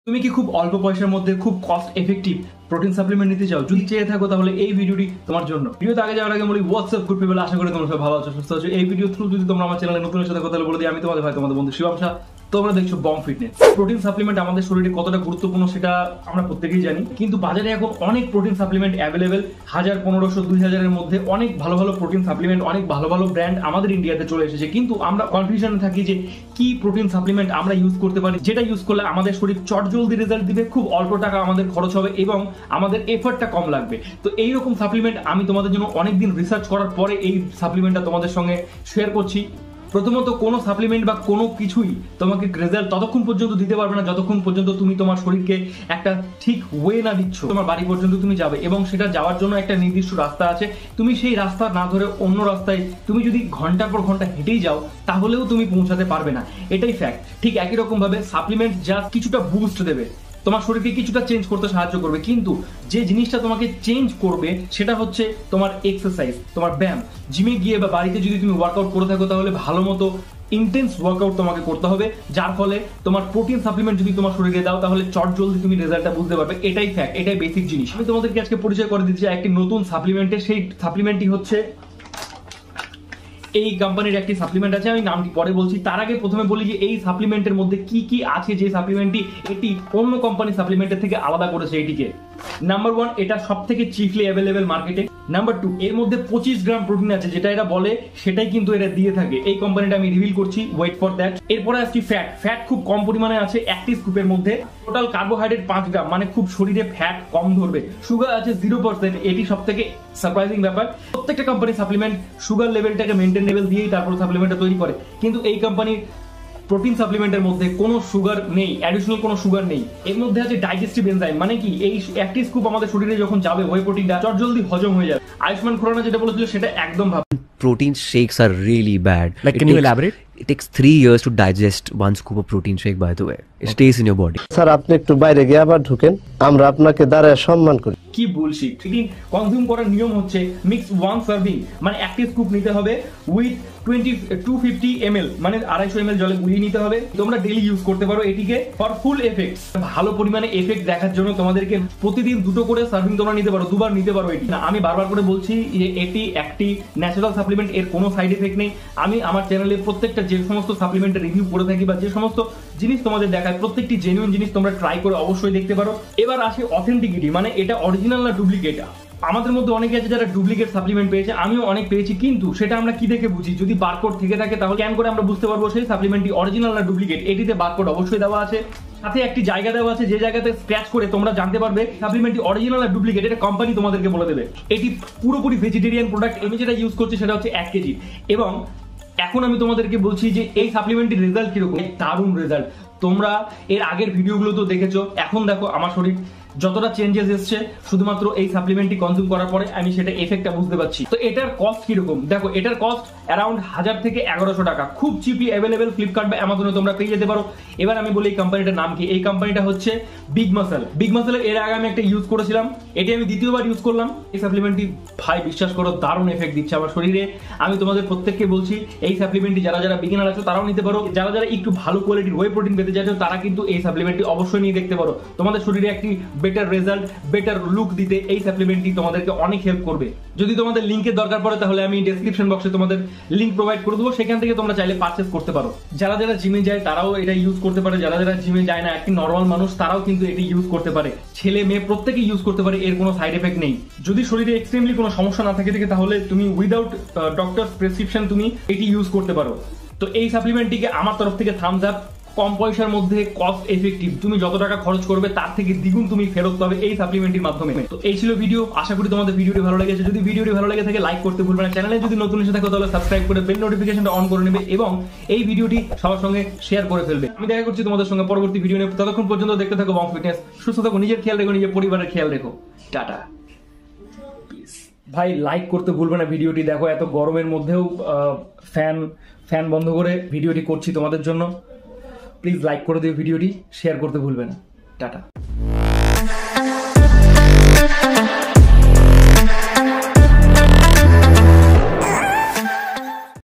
তুমি কি খুব অল্প পয়সার মধ্যে খুব কস্ট এফেক্টিভ প্রোটিন সাপ্লিমেন্ট নিতে চাও? যদি চেয়ে থাকো তাহলে এই ভিডিওটি তোমার জন্য। ভিডিওতে আগে যাওয়ার আগে বলি হোয়াটসঅ্যাপ গুড পিপল, আশা করি তোমরা সবাই ভালো আছো, সুস্থ আছো। এই ভিডিও থ্রু যদি তোমরা আমার চ্যানেলে নতুন সাথে কথা বলে দিই, আমি তোমাদের ভাই তোমাদের বন্ধু শিবাম শাহ। তোমরা দেখছো বং ফিটনেস। প্রোটিন সাপ্লিমেন্ট আমাদের শরীরে কতটা গুরুত্বপূর্ণ সেটা আমরা প্রত্যেকেই জানি, কিন্তু বাজারে এখন অনেক প্রোটিন সাপ্লিমেন্ট অ্যাভেলেবেল, 1000, 1500, 2000 এর মধ্যে অনেক ভালো ভালো প্রোটিন সাপ্লিমেন্ট, অনেক ভালো ভালো ব্র্যান্ড আমাদের ইন্ডিয়াতে চলে এসেছে। কিন্তু আমরা কনফিউশনে থাকি যে কি প্রোটিন সাপ্লিমেন্ট আমরা ইউজ করতে পারি, যেটা ইউজ করলে আমাদের শরীর চটজলদি রেজাল্ট দিবে, খুব অল্প টাকা আমাদের খরচ হবে এবং আমাদের এফর্টটা কম লাগবে। তো এইরকম সাপ্লিমেন্ট আমি তোমাদের জন্য অনেকদিন রিসার্চ করার পরে এই সাপ্লিমেন্টটা তোমাদের সঙ্গে শেয়ার করছি। প্রথমত, কোনো সাপ্লিমেন্ট বা কোনো কিছুই তোমাকে রেজাল্ট ততক্ষণ পর্যন্ত দিতে পারবে না যতক্ষণ পর্যন্ত তুমি তোমার শরীরকে একটা ঠিক ওয়ে না দিচ্ছ। তোমার বাড়ি পর্যন্ত তুমি যাবে এবং সেটা যাওয়ার জন্য একটা নির্দিষ্ট রাস্তা আছে। তুমি সেই রাস্তা না ধরে অন্য রাস্তায় তুমি যদি ঘন্টার পর ঘন্টা হেঁটেই যাও তাহলেও তুমি পৌঁছাতে পারবে না, এটাই ফ্যাক্ট। ঠিক একই রকম ভাবে সাপ্লিমেন্ট জাস্ট কিছুটা বুস্ট দেবে, তোমার শরীরকে কিছুটা চেঞ্জ করতে সাহায্য করবে, কিন্তু যে জিনিসটা তোমাকে চেঞ্জ করবে সেটা হচ্ছে তোমার এক্সারসাইজ, তোমার ব্যায়াম। জিমে গিয়ে বা বাড়িতে যদি তুমি ওয়ার্কআউট করে থাকো তাহলে ভালো মতো ইন্টেন্স ওয়ার্কআউট তোমাকে করতে হবে, যার ফলে তোমার প্রোটিন সাপ্লিমেন্ট যদি তোমার শরীরে দাও তাহলে চট জলদি তুমি রেজাল্টটা বুঝতে পারবে। এটাই ফ্যাক্ট, এটাই বেসিক জিনিস। আমি তোমাদেরকে আজকে পরিচয় করে দিচ্ছি একটি নতুন সাপ্লিমেন্টে। সেই সাপ্লিমেন্টটি হচ্ছে এই কোম্পানির একটি সাপ্লিমেন্ট আছে, আমি নামটি পরে বলছি। তার আগে প্রথমে বলি যে এই সাপ্লিমেন্টের মধ্যে কি কি আছে, যে সাপ্লিমেন্টটি এটি অন্য কোম্পানি সাপ্লিমেন্টের থেকে আলাদা করেছে এটিকে। নাম্বার 1, এটা সব থেকে চিফলি অ্যাভেলেবেল মার্কেটে। নাম্বার 2, এর মধ্যে 25 গ্রাম প্রোটিন আছে, যেটা এরা বলে সেটাই কিন্তু এরা দিয়ে থাকে। এই কোম্পানিটা আমি রিভিল করছি, ওয়েট ফর দ্যাট। এরপরে আসছি ফ্যাট খুব কম পরিমাণে আছে একটি স্কুপের মধ্যে। টোটাল কার্বোহাইড্রেট 5 গ্রাম, মানে খুব শরীরে ফ্যাট কম ধরবে। সুগার আছে 0%, এটি সব থেকে সারপ্রাইজিং ব্যাপার। প্রত্যেকটা কোম্পানি সাপ্লিমেন্ট সুগার লেভেলটাকে মেনটেন লেভেল দিয়েই তারপর সাপ্লিমেন্টটা তৈরি করে, কিন্তু এই কোম্পানির প্রোটিন সাপ্লিমেন্টের মধ্যে কোনো সুগার নেই, অ্যাডিশনাল কোনো সুগার নেই। এর মধ্যে আছে ডাইজেস্টিভ এনজাইম, মানে কি এই একটি স্কুপ আমাদের শরীরে যখন যাবে ওই প্রোটিনটা জলদি হজম হয়ে যাবে। আয়ুষ্মান খুরানা যেটা বলেছিল সেটা একদম ভাব। Protein shakes are really bad. Like, can you elaborate? It takes 3 years to digest one scoop of protein shake, by the way. It stays in your body. Sir, আপনি একটু বাইরে গিয়ে আবার ঢুকেন, আমরা আপনাকে দাঁড়ায় সম্মান করি। কি বুলশিট। প্রোটিন কনজিউম করার নিয়ম হচ্ছে মিক্স 1 সার্ভিং, মানে একটি স্কুপ নিতে হবে উইথ 250 ml, মানে 250 ml জলে গুলিয়ে নিতে হবে। তোমরা ডেইলি ইউজ করতে পারো এটিকে ফর ফুল এফেক্টস। ভালো পরিমাণে এফেক্ট দেখার জন্য তোমাদেরকে প্রতিদিন 2টো করে সার্ভিং তোমরা নিতে পারো, 2বার নিতে পারো এটি। আমি বারবার করে বলছি যে এটি একটি ন্যাচারাল সাপ্লিমেন্ট, এর কোনো সাইড এফেক্ট নেই। আমি আমার চ্যানেলে প্রত্যেকটা যে সমস্ত সাপ্লিমেন্টের রিভিউ করে থাকি বা যে সমস্ত জিনিস তোমাদের দেখায় প্রত্যেকটি জেনুইন জিনিস তোমরা ট্রাই করে অবশ্যই দেখতে পারো। এবার আসে অথেন্টিকিটি, মানে এটা অরিজিনাল না ডুপ্লিকেট। আমাদের মধ্যে অনেকে আছে যারা ডুপ্লিকেট সাপ্লিমেন্ট পেয়েছে, আমিও অনেক পেয়েছি, কিন্তু সেটা আমরা কি দেখে বুঝি? যদি বারকোড থেকে থাকে তাহলে স্ক্যান করে আমরা বুঝতে পারবো সেই সাপ্লিমেন্টটি অরিজিনাল না ডুপ্লিকেট। এটিতে বারকোড অবশ্যই দেওয়া আছে, সাথে একটি জায়গা দেওয়া আছে যে জায়গাতে স্ক্র্যাচ করে তোমরা জানতে পারবে সাপ্লিমেন্টটি অরিজিনাল আর ডুপ্লিকেট। এটা কোম্পানি তোমাদেরকে বলে দেবে। এটি পুরোপুরি ভেজিটেরিয়ান প্রোডাক্ট। আমি যেটা ইউজ করছি সেটা হচ্ছে 1 কেজি। এবং এখন আমি তোমাদেরকে বলছি যে এই সাপ্লিমেন্টের রেজাল্ট কিরকম। দারুণ রেজাল্ট। তোমরা এর আগের ভিডিওগুলো তো দেখেছো, এখন দেখো আমার শরীর যতটা চেঞ্জেস এসছে শুধুমাত্র এই সাপ্লিমেন্টটি কনজিউম করার পরে আমি সেটা এফেক্টটা বুঝতে পারছি। তো এটার কস্ট কিরকম দেখো, এটার কস্ট অ্যারাউন্ড 1000 থেকে 1100 টাকা, খুব চিপলি অ্যাভেলেবেল। ফ্লিপকার্ট বা অ্যামাজনে তোমরা পেয়ে যেতে পারো। এবার আমি বলি এই কোম্পানিটার নাম কি। এই কোম্পানিটা হচ্ছে বিগ মাসল। বিগ মাসলের এর আগে আমি একটা ইউজ করেছিলাম, এটি আমি দ্বিতীয়বার ইউজ করলাম। এই সাপ্লিমেন্টটি ভাই বিশ্বাস করো দারুণ এফেক্ট দিচ্ছে আমার শরীরে। আমি তোমাদের প্রত্যেককে বলছি এই সাপ্লিমেন্টটি যারা যারা বিগিনার আছো তারাও নিতে পারো। যারা যারা একটু ভালো কোয়ালিটির ওয়ে প্রোটিন পেতে চাইছো তারা কিন্তু এই সাপ্লিমেন্টটি অবশ্যই নিয়ে দেখতে পারো। তোমাদের শরীরে একটি বেটার রেজাল্ট, বেটার লুক দিতে এই সাপ্লিমেন্টটি তোমাদেরকে অনেক হেল্প করবে। যদি তোমাদের লিংকের দরকার পড়ে তাহলে আমি ডেসক্রিপশন বক্সে তোমাদের লিংক প্রোভাইড করে দেবো, সেখান থেকে তোমরা চাইলে পারচেজ করতে পারো। যারা যারা জিমে যায় তারাও এটা ইউজ করতে পারে, যারা যারা জিমে যায় না একটি নর্মাল মানুষ তারাও কিন্তু এটি ইউজ করতে পারে। ছেলে মেয়ে প্রত্যেকেই ইউজ করতে পারে, এর কোনো সাইড এফেক্ট নেই। যদি শরীরে এক্সট্রিমলি কোনো সমস্যা না থাকে তাহলে তুমি উইদাউট ডক্টরস প্রেসক্রিপশন তুমি এটি ইউজ করতে পারো। তো এই সাপ্লিমেন্টটিকে আমার তরফ থেকে থামস আপ। কম পয়সার মধ্যে কস্ট এফেক্টিভ, তুমি যত টাকা খরচ করবে তার থেকে দ্বিগুণ তুমি ফেরত পাবে এই সাপ্লিমেন্টের মাধ্যমে। তো এই ছিল ভিডিও, আশা করি তোমাদের ভিডিওটি ভালো লেগেছে। যদি ভিডিওটি ভালো লেগে থাকে লাইক করতে ভুলবে না, চ্যানেলে যদি নতুন এসে থাকো তাহলে সাবস্ক্রাইব করে বেল নোটিফিকেশনটা অন করে নেবে এবং এই ভিডিওটি সবার সঙ্গে শেয়ার করে ফেলবে। আমি দেখা করছি তোমাদের সঙ্গে পরবর্তী ভিডিও নিয়ে। ততক্ষণ পর্যন্ত দেখতে থাকো বং ফিটনেস। সুস্থ থাকো, নিজের খেয়াল রেখো, নিজের পরিবারের খেয়াল রেখো। টাটা। ভাই লাইক করতে ভুলবে না ভিডিওটি। দেখো এত গরমের মধ্যেও ফ্যান বন্ধ করে ভিডিওটি করছি তোমাদের জন্য। প্লিজ লাইক করে দিও ভিডিওটি, শেয়ার করতে ভুলবে না। টাটা।